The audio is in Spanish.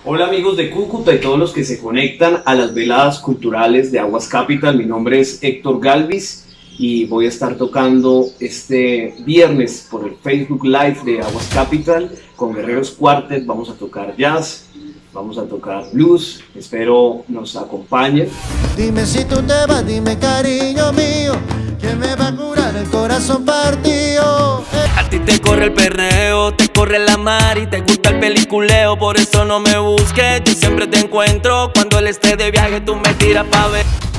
Hola amigos de Cúcuta y todos los que se conectan a las veladas culturales de Aguas Capital. Mi nombre es Héctor Galvis y voy a estar tocando este viernes por el Facebook Live de Aguas Capital con Guerreros Quartet. Vamos a tocar jazz, vamos a tocar blues, espero nos acompañen. Dime si tú te vas, dime cariño mío, ¿quién me va a curar el corazón partido? A ti te corre el perreo, te corre la mar y te gusta el peliculeo. Por eso no me busques, yo siempre te encuentro. Cuando él esté de viaje tú me tiras pa' ver.